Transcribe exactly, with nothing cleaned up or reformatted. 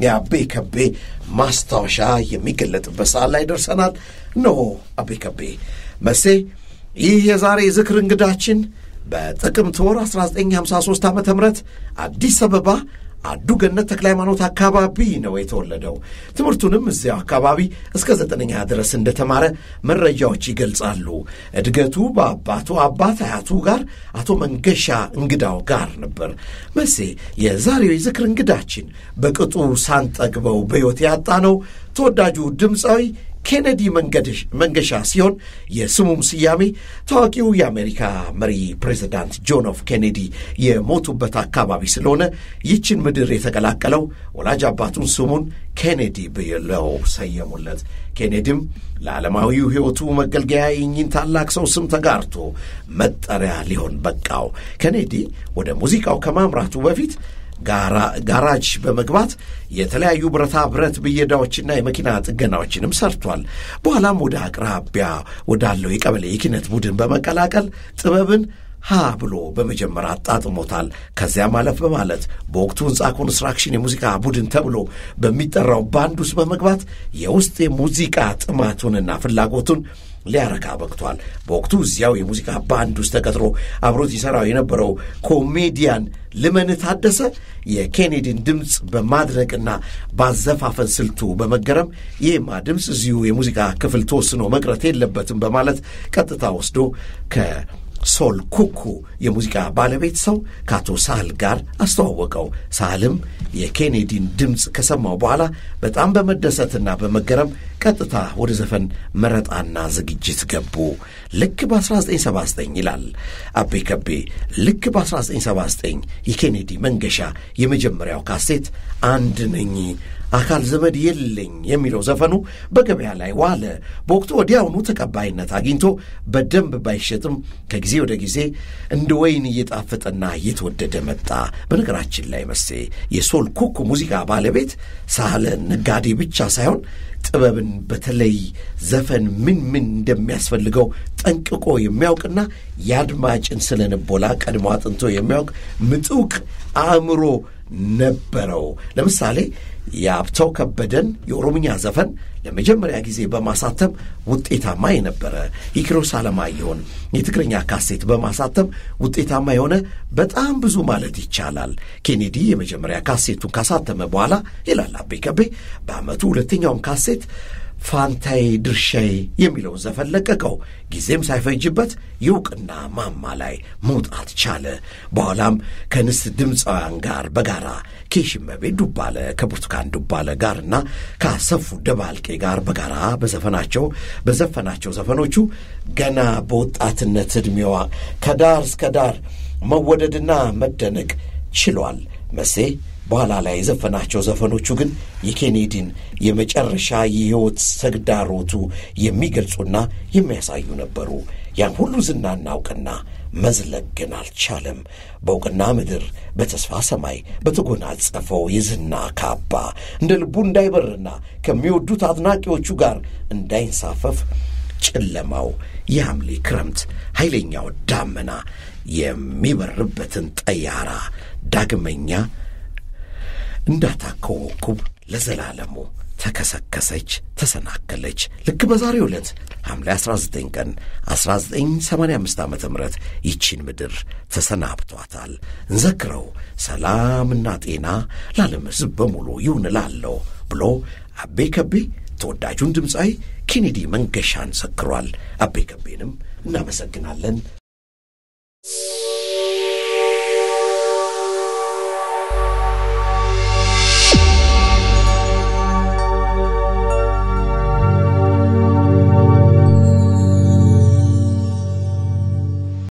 የአቤ ከቤ ማስታወሻ የሚገለጥበት ሰዓት ላይ ደርሰናል ነው። አቤ ከቤ መሴ ይህ የዛሬ ዝክር እንግዳችን በጥቅምት ወር አስራ ዘጠኝ ሃምሳ ሶስት ዓመተ ምህረት አዲስ አበባ አዱ ገነት ተክለ ሃይማኖት አካባቢ ነው የተወለደው። ትምህርቱንም እዚያው አካባቢ እስከ ዘጠነኛ ድረስ እንደተማረ መረጃዎች ይገልጻሉ። እድገቱ በአባቱ አባት አያቱ ጋር አቶ መንገሻ እንግዳው ጋር ነበር። መሴ የዛሬው የዝክር እንግዳችን በቅጡ ሳንጠግበው በሕይወት ያጣነው ተወዳጁ ድምፃዊ ኬነዲ መንገሻ ሲሆን የስሙም ስያሜ ታዋቂው የአሜሪካ መሪ ፕሬዝዳንት ጆን ኤፍ ኬነዲ የሞቱበት አካባቢ ስለሆነ ይችን ምድር የተቀላቀለው ወላጅ አባቱን ስሙን ኬነዲ ብለው ሰየሙለት። ኬነዲም ለዓለማዊው ሕይወቱ መገልገያ የኝን ታላቅ ሰው ስም ተጋርቶ መጠሪያ ሊሆን በቃው። ኬነዲ ወደ ሙዚቃው ከማምራቱ በፊት ጋራጅ በመግባት የተለያዩ ብረታ ብረት ብየዳዎችና የመኪና ጥገናዎችንም ሰርቷል። በኋላም ወደ አቅራቢያ ወዳለው የቀበሌ የኪነት ቡድን በመቀላቀል ጥበብን ሀ ብሎ በመጀመር አጣጥሞታል። ከዚያ ማለፍ በማለት በወቅቱ ህንፃ ኮንስትራክሽን የሙዚቃ ቡድን ተብሎ በሚጠራው ባንድ ውስጥ በመግባት የውስጥ የሙዚቃ ጥማቱንና ፍላጎቱን ሊያረካ በቅቷል። በወቅቱ እዚያው የሙዚቃ ባንድ ውስጥ ተቀጥሮ አብሮት ይሰራው የነበረው ኮሜዲያን ልመን ታደሰ የኬኔዲን ድምፅ በማድነቅና ባዘፋፈን ስልቱ በመገረም ይህማ ድምፅ እዚሁ የሙዚቃ ክፍል ተወስኖ መቅረት የለበትም በማለት ቀጥታ ወስዶ ከ ሶል ኩኩ የሙዚቃ ባለቤት ሰው ካቶ ሳል ጋር አስተዋወቀው። ሳልም የኬኔዲን ድምፅ ከሰማው በኋላ በጣም በመደሰትና በመገረም ቀጥታ ወደ ዘፈን መረጣና ዝግጅት ገቡ። ልክ በ1979 ይላል አቤ ከቤ ልክ በ1979 የኬኔዲ መንገሻ የመጀመሪያው ካሴት አንድ ነኝ አካል ዘመድ የለኝ የሚለው ዘፈኑ በገበያ ላይ ዋለ። በወቅቱ ወዲያውኑ ተቀባይነት አግኝቶ በደንብ ባይሸጥም ከጊዜ ወደ ጊዜ እንደ ወይን እየጣፈጠና እየተወደደ መጣ። በነገራችን ላይ መሴ የሶል ኩኩ ሙዚቃ ባለቤት ሳለ ነጋዴ ብቻ ሳይሆን ጥበብን በተለይ ዘፈን ምን ምን እንደሚያስፈልገው ጠንቅቆ የሚያውቅና ያድማጭን ስለንቦላ ቀድሞ አጥንቶ የሚያውቅ ምጡቅ አእምሮ ነበረው። ለምሳሌ የአብተው ከበደን የኦሮምኛ ዘፈን ለመጀመሪያ ጊዜ በማሳተም ውጤታማ የነበረ፣ የኪሮስ አለማየሁን የትግርኛ ካሴት በማሳተም ውጤታማ የሆነ በጣም ብዙ ማለት ይቻላል። ኬኔዲ የመጀመሪያ ካሴቱን ካሳተመ በኋላ ይላል አቤ ከቤ በአመቱ ሁለተኛውን ካሴት ፋንታይ ድርሻዬ የሚለውን ዘፈን ለቀቀው። ጊዜም ሳይፈጅበት ይውቅና ማማ ላይ መውጣት ቻለ። በኋላም ከንስ ድምፃውያን ጋር በጋራ ከሽመቤ ዱባለ ከብርቱካን ዱባለ ጋርና ከአሰፉ ደባልቄ ጋር በጋራ በዘፈናቸው በዘፈናቸው ዘፈኖቹ ገና በወጣትነት ዕድሜዋ ከዳር እስከ ዳር መወደድና መደነቅ ችሏል። መሴ በኋላ ላይ የዘፈናቸው ዘፈኖቹ ግን የኬኔዲን የመጨረሻ የሕይወት ተግዳሮቱ የሚገልጹና የሚያሳዩ ነበሩ። ያን ሁሉ ዝናና እውቅና መዝለቅ ግን አልቻለም። በእውቅና ምድር በተስፋ ሰማይ በተጎናጸፈው የዝና ካባ እንደ ልቡ እንዳይበርና ከሚወዱት አድናቂዎቹ ጋር እንዳይንሳፈፍ ጨለማው የሐምሌ ክረምት ኃይለኛው ዳመና የሚበርበትን ጠያራ ዳግመኛ እንዳታከወኩብ ለዘላለሙ ተከሰከሰች፣ ተሰናከለች። ልክ በዛሬው ዕለት ሐምሌ አስራ ዘጠኝ ቀን አስራ ዘጠኝ ሰማንያ አምስት ዓመተ ምህረት ይቺን ምድር ተሰናብቷታል። እንዘክረው፣ ሰላምና ጤና ለዓለም ሕዝብ በሙሉ ይሁን እላለሁ ብሎ አቤ ከቤ ተወዳጁን ድምፃዊ ኬኔዲ መንገሻን ሰክሯል። አቤ ከቤንም እናመሰግናለን።